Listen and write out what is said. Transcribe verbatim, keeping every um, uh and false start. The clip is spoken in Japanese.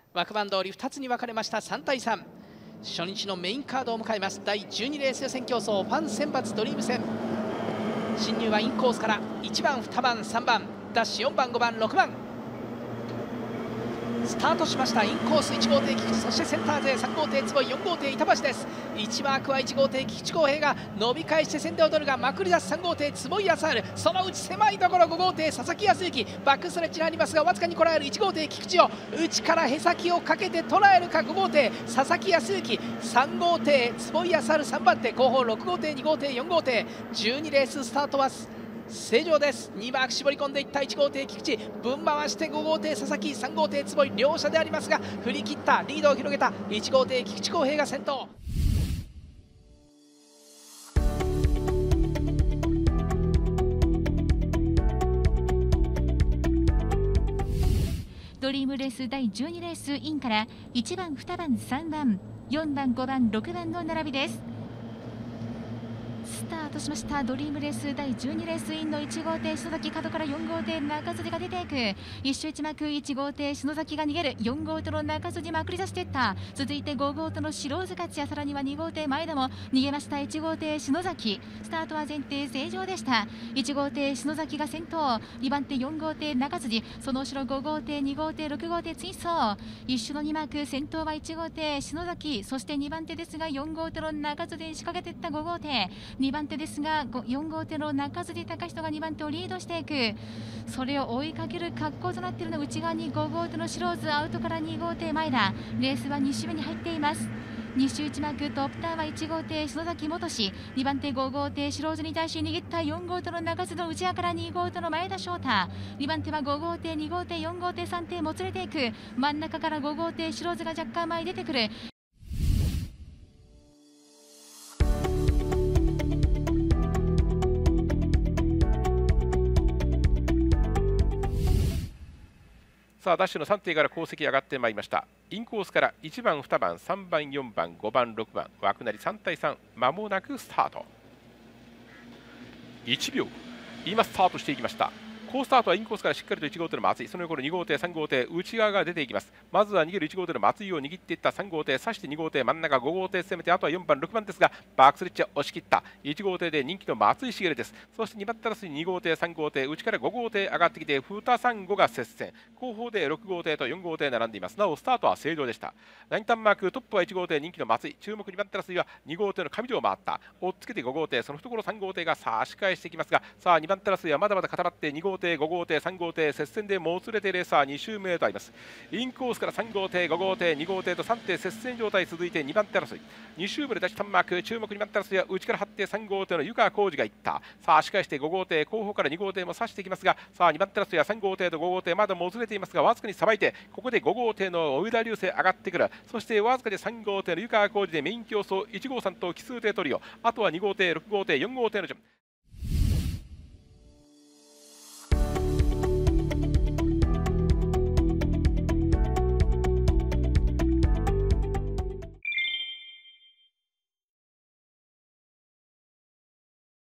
枠番通りふたつに分かれましたさんたいさん。初日のメインカードを迎えます。だいじゅうにレース予選競争ファン選抜ドリーム戦。進入はインコースからいちばん、にばん、さんばん、ダッシュよんばん、ごばん、ろくばん。スタートしました。インコースいち号艇菊池、そしてセンター勢さん号艇坪井、よん号艇板橋です。いちマークはいち号艇菊池康平が伸び返して先手を取るが、まくり出すさん号艇坪井康晴、そのうち狭いところご号艇佐々木康之、バックストレッチにありますがわずかにこらえるいち号艇菊池を内からへさきをかけて捉えるか。ご号艇佐々木康之、さん号艇坪井康晴、さんばん手後方ろく号艇に号艇よん号艇、じゅうにレーススタートは正常です。にマーク絞り込んでいったいち号艇菊池、分回してご号艇佐々木、さん号艇坪井、両者でありますが振り切ったリードを広げたいち号艇菊池康平が先頭。 ドリームレースだいじゅうにレースインからいちばん、にばん、さんばん、よんばん、ごばん、ろくばんの並びです。スタートしました。ドリームレースだいじゅうにレースインのいち号艇篠崎、角からよん号艇中筋が出ていく。一周一幕いち号艇篠崎が逃げる。よん号との中筋まくり出していった。続いてご号との白塚地や、さらにはに号艇前田も逃げました。いち号艇篠崎、スタートは前提正常でした。いち号艇篠崎が先頭、にばん手よん号艇中筋、その後ろご号艇に号艇ろく号艇追走。一周のにマーク、先頭はいち号艇篠崎、そしてにばん手ですがよん号艇の中筋に仕掛けていったご号艇、にばん手ですがよん号艇の中筋隆人がにばん手をリードしていく。それを追いかける格好となっているの内側にご号艇の白津、アウトからに号艇前田。レースはに周目に入っています。に周いちマーク、トップターはいち号艇篠崎元志、にばん手ご号艇白津に対し握ったよん号艇の中津の内側からに号艇の前田翔太、にばん手はご号艇に号艇よん号艇さん艇もつれていく。真ん中からご号艇白津が若干前に出てくる。 さあダッシュのさん艇から後席上がってまいりました。インコースからいちばん、にばん、さんばん、よんばん、ごばん、ろくばん、枠なりさんたいさん、まもなくスタート。いちびょう今スタートしていきました。好スタートはインコースからしっかりといち号艇の松井、その横のに号艇、さん号艇、内側が出ていきます。まずは逃げるいち号艇の松井を握っていったさん号艇、刺してに号艇、真ん中ご号艇攻めて、あとはよんばん、ろくばんですが、バックスレッチは押し切った。いち号艇で人気の松井茂です。そしてにばん手争いに号艇、さん号艇、内からご号艇上がってきて、にさんごが接戦。後方でろく号艇とよん号艇並んでいます。なお、スタートは正常でした。ラインターンマーク、トップはいち号艇、人気の松井。注目にばん手争いはに号艇の上条を回った。追っつけてご号艇、その懐さん号艇が差し返してきますが、さあにばん手争いはまだまだ固まって、に号艇、ご号艇、さん号艇、接戦でもつれてレーサーに周目へとあります。インコースからさん号艇、ご号艇、に号艇とさん艇接戦状態続いてにばん手争い。に周目で出しタンマーク、注目にばん手争いは内からはってさん号艇の湯川浩司がいった。さあ仕返してご号艇、後方からに号艇も刺していきますが、さあにばん手争いはさん号艇とご号艇まだもつれていますが、わずかにさばいて、ここでご号艇の上田流星上がってくる。そしてわずかでさん号艇の湯川浩司でメイン競争いち号さんと奇数艇トリオ、あとはに号艇、ろく号艇、よん号艇の順。